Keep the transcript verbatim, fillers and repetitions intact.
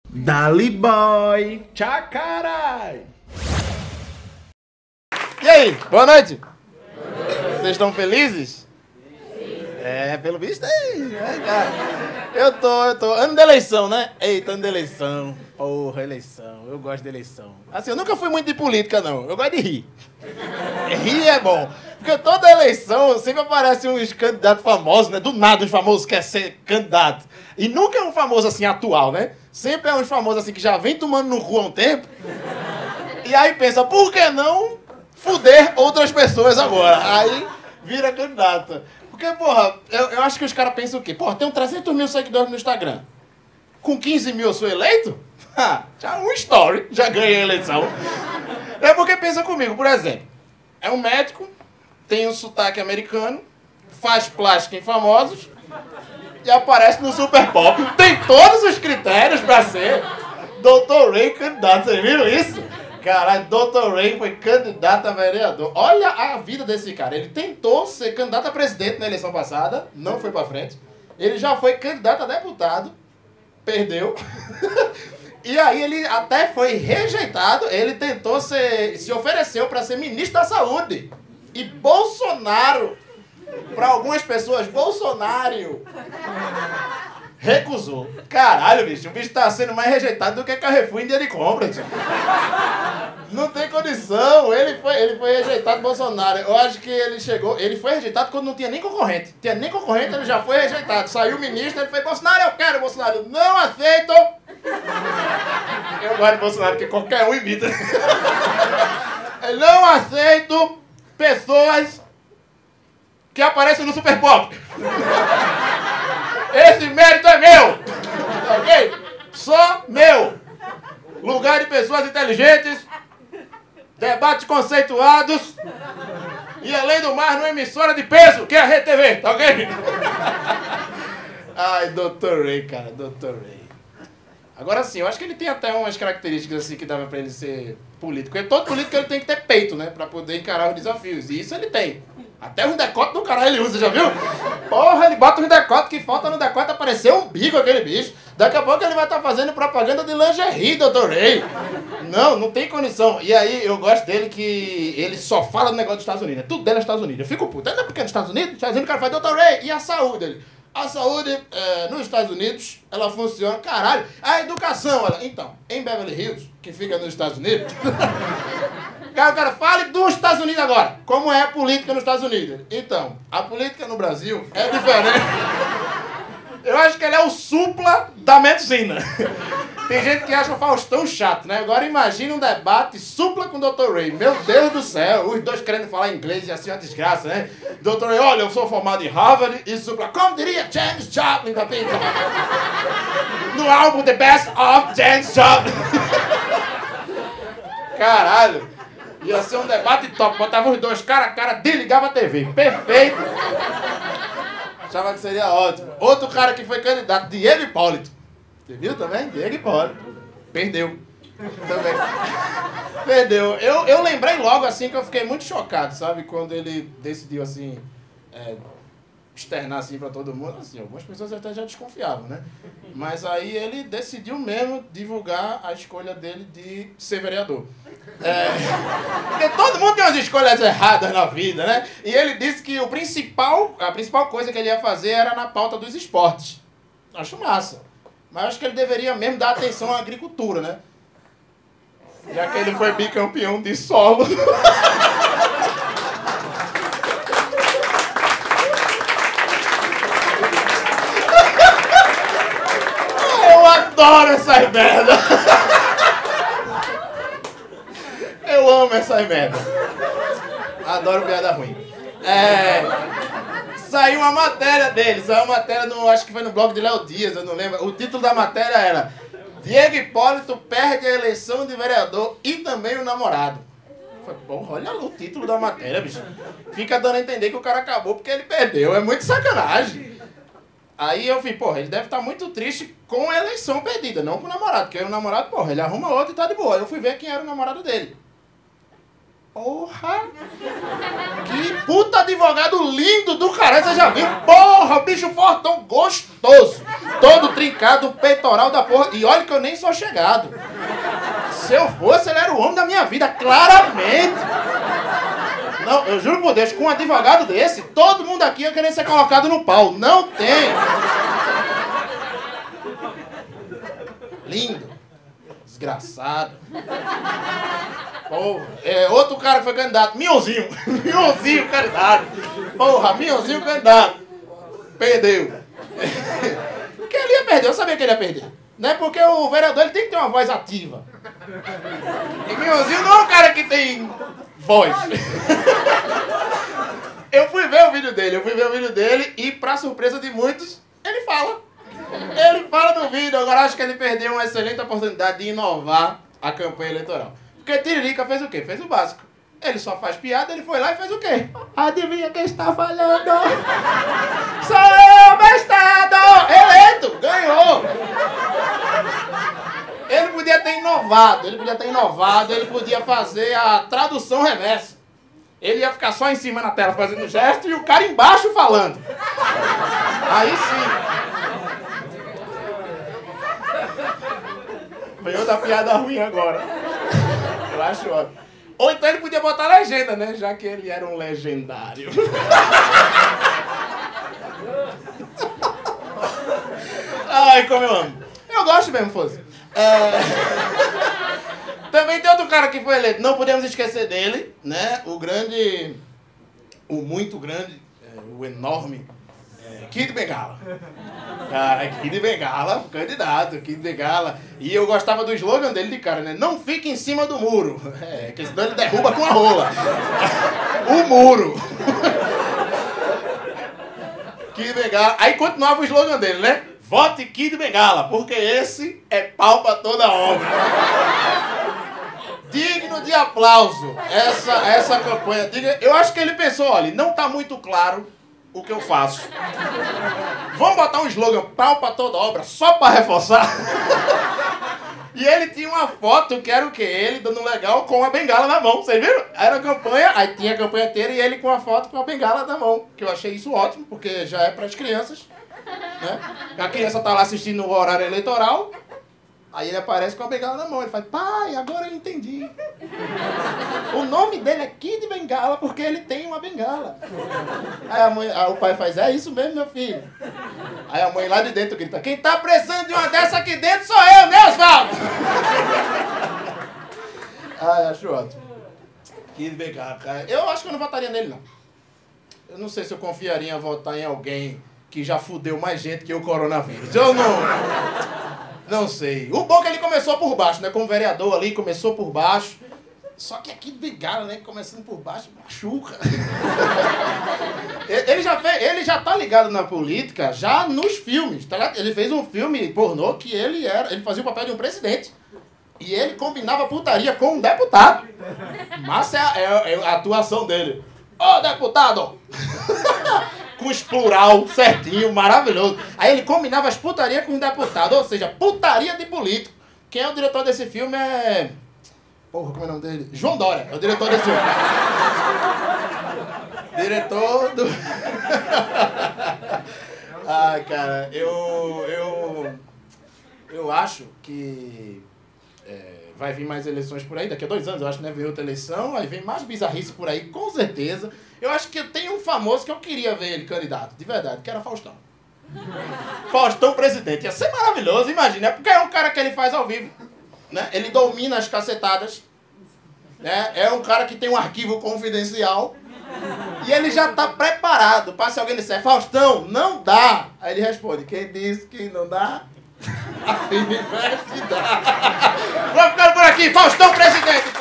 Dali boy! Tchau, carai! E aí, boa noite! Boa noite. Vocês estão felizes? Sim. É, pelo visto aí. É, cara. Eu tô, eu tô. Ano de eleição, né? Eita, ano de eleição. Porra, eleição. Eu gosto de eleição. Assim, eu nunca fui muito de política, não. Eu gosto de rir. Rir é bom. Porque toda eleição sempre aparece uns candidatos famosos, né? Do nada os famosos querem ser candidato. E nunca é um famoso assim atual, né? Sempre é uns famosos assim que já vem tomando no cu há um tempo. E aí pensa, por que não fuder outras pessoas agora? Aí vira candidato. Porque, porra, eu, eu acho que os caras pensam o quê? Porra, tenho trezentos mil seguidores no Instagram. Com quinze mil eu sou eleito? Ah, já um story, já ganhei a eleição. É porque pensa comigo, por exemplo, é um médico, tem um sotaque americano, faz plástica em famosos e aparece no Super Pop. Tem todos os critérios pra ser doutor Ray candidato. Vocês viram isso? Caralho, doutor Ray foi candidato a vereador. Olha a vida desse cara. Ele tentou ser candidato a presidente na eleição passada, não foi pra frente. Ele já foi candidato a deputado, perdeu. E aí ele até foi rejeitado. Ele tentou ser, se ofereceu pra ser ministro da saúde. E Bolsonaro, pra algumas pessoas, Bolsonaro recusou. Caralho, bicho, o bicho tá sendo mais rejeitado do que Carrefour em dia de compra, tio. Não tem condição. Ele foi, ele foi rejeitado, Bolsonaro. Eu acho que ele chegou... Ele foi rejeitado quando não tinha nem concorrente. Tinha nem concorrente, ele já foi rejeitado. Saiu o ministro, ele foi, Bolsonaro, eu quero, Bolsonaro. Não aceito. Eu gosto de Bolsonaro, porque qualquer um imita. Eu não aceito pessoas que aparecem no Super Pop. Esse mérito é meu. Ok? Só meu. Lugar de pessoas inteligentes, debates conceituados e, além do mais, numa emissora de peso, que é a Rede T V, tá ok? Ai, doutor Ray, cara, doutor Ray. Agora sim, eu acho que ele tem até umas características assim que dava pra ele ser político. Porque todo político ele tem que ter peito, né? Pra poder encarar os desafios. E isso ele tem. Até o decote do caralho ele usa, já viu? Porra, ele bota um decote que falta no decote aparecer um umbigo aquele bicho. Daqui a pouco ele vai estar fazendo propaganda de lingerie, doutor Ray. Não, não tem condição. E aí eu gosto dele que ele só fala do negócio dos Estados Unidos. É tudo dele nos Estados Unidos. Eu fico puto. Ainda porque é nos Estados Unidos, nos Estados Unidos o cara faz, doutor Ray, e a saúde? Ele, a saúde é, nos Estados Unidos, ela funciona, caralho. A educação, ela, então, em Beverly Hills, que fica nos Estados Unidos... Cara, cara, fale dos Estados Unidos agora. Como é a política nos Estados Unidos? Então, a política no Brasil é diferente. Eu acho que ele é o supla da medicina. Tem gente que acha o Faustão chato, né? Agora imagine um debate supla com o doutor Ray. Meu Deus do céu, os dois querendo falar inglês e assim uma desgraça, né? doutor Ray, olha, eu sou formado em Harvard e supla, como diria James Joplin da Pizza? No álbum The Best of James Joplin. Caralho. Ia ser um debate top, botava os dois cara a cara, desligava a T V. Perfeito. Achava que seria ótimo. Outro cara que foi candidato, Diego Hipólito. Você viu também? Diego Hipólito. Perdeu. Também. Perdeu. Eu, eu lembrei logo assim que eu fiquei muito chocado, sabe? Quando ele decidiu assim, é, externar assim pra todo mundo. Assim, algumas pessoas até já desconfiavam, né? Mas aí ele decidiu mesmo divulgar a escolha dele de ser vereador. É, porque todo mundo tem umas escolhas erradas na vida, né? E ele disse que o principal, a principal coisa que ele ia fazer era na pauta dos esportes. Acho massa. Mas acho que ele deveria mesmo dar atenção à agricultura, né? Já que ele foi bicampeão de solo. Eu adoro essas merdas. Eu amo essas merdas. Adoro piada ruim. É, saiu uma matéria dele, saiu uma matéria, no, acho que foi no blog de Léo Dias, eu não lembro. O título da matéria era Diego Hipólito perde a eleição de vereador e também o namorado. Eu falei, porra, olha o título da matéria, bicho. Fica dando a entender que o cara acabou porque ele perdeu. É muito sacanagem. Aí eu vi, porra, ele deve estar muito triste com a eleição perdida, não com o namorado. Porque o namorado, porra, ele arruma outro e tá de boa. Eu fui ver quem era o namorado dele. Porra! Que puta advogado lindo do caralho, você já viu? Porra, bicho fortão gostoso! todo trincado, peitoral da porra. E olha que eu nem sou chegado. Se eu fosse, ele era o homem da minha vida, claramente. Não, eu juro por Deus, com um advogado desse, todo mundo aqui ia querer ser colocado no pau. Não tem. Lindo. Desgraçado. Porra. É, outro cara que foi candidato, Mionzinho. Mionzinho candidato. Porra, Mionzinho candidato. Perdeu. Porque ele ia perder, eu sabia que ele ia perder. Não é porque o vereador ele tem que ter uma voz ativa. E Mionzinho não é um cara que tem voz. Eu fui ver o vídeo dele, eu fui ver o vídeo dele e, pra surpresa de muitos, ele fala. Ele fala no vídeo. Agora acho que ele perdeu uma excelente oportunidade de inovar a campanha eleitoral. Porque Tiririca fez o quê? Fez o básico. Ele só faz piada, ele foi lá e fez o quê? Adivinha quem está falando? Sou eu, bestado! Eleito! Ganhou! Ele podia ter inovado, ele podia ter inovado, ele podia fazer a tradução reversa. Ele ia ficar só em cima na tela fazendo gesto e o cara embaixo falando. Aí sim. Veio da piada ruim agora. Eu acho ótimo. Ou então ele podia botar legenda, né? Já que ele era um legendário. Ai, como eu amo. Eu gosto mesmo, fosse. É... Também tem outro cara que foi eleito. Não podemos esquecer dele, né? O grande... O muito grande, é, o enorme é, Kid Bengala. Cara, Kid Bengala, candidato, Kid Bengala. E eu gostava do slogan dele de cara, né? Não fique em cima do muro. É, que senão ele derruba com a rola. O muro. Kid Bengala. Aí continuava o slogan dele, né? Vote Kid Bengala, porque esse é pau pra toda obra. Digno de aplauso essa, essa campanha. Eu acho que ele pensou, olha, não tá muito claro o que eu faço. Vamos botar um slogan, pau pra toda obra, só pra reforçar. E ele tinha uma foto que era o quê? Ele dando legal com a bengala na mão, vocês viram? Era a campanha, aí tinha a campanha inteira e ele com a foto com a bengala na mão. Que eu achei isso ótimo, porque já é pras crianças, né? A criança tá lá assistindo o horário eleitoral, aí ele aparece com a bengala na mão, ele faz, pai, agora eu entendi. O nome dele é Kid Bengala porque ele tem uma bengala. Aí, a mãe, aí o pai faz, é isso mesmo, meu filho. Aí a mãe lá de dentro grita, quem tá precisando de uma dessa aqui dentro sou eu, né, Osvaldo? Ai, acho ótimo. Kid Bengala, cara. Eu acho que eu não votaria nele, não. Eu não sei se eu confiaria em votar em alguém que já fudeu mais gente que o coronavírus. Eu não... Não sei. O bom é que ele começou por baixo, né? Como vereador ali, começou por baixo. Só que aqui Bengala, né? Começando por baixo, machuca. Ele já fez, ele já tá ligado na política, já nos filmes, tá ligado? Ele fez um filme pornô que ele era, ele fazia o papel de um presidente. E ele combinava putaria com um deputado. Massa é a, é a atuação dele. Ô, deputado! Com os plural certinho, maravilhoso. Aí ele combinava as putarias com os deputados, ou seja, putaria de político. Quem é o diretor desse filme é... Porra, como é o nome dele? João Dória, é o diretor desse filme. Diretor do... Ai, cara, eu... Eu, eu acho que... É, vai vir mais eleições por aí, daqui a dois anos, eu acho que né, vem outra eleição, aí vem mais bizarrice por aí, com certeza. Eu acho que tem um famoso que eu queria ver ele candidato, de verdade, que era Faustão. Faustão presidente, ia ser maravilhoso, imagina, porque é um cara que ele faz ao vivo, né? Ele domina as cacetadas, né? É um cara que tem um arquivo confidencial e ele já tá preparado para se alguém disser, Faustão, não dá. Aí ele responde, quem disse que não dá? A fim de dá. Vamos ficar por aqui, Faustão presidente.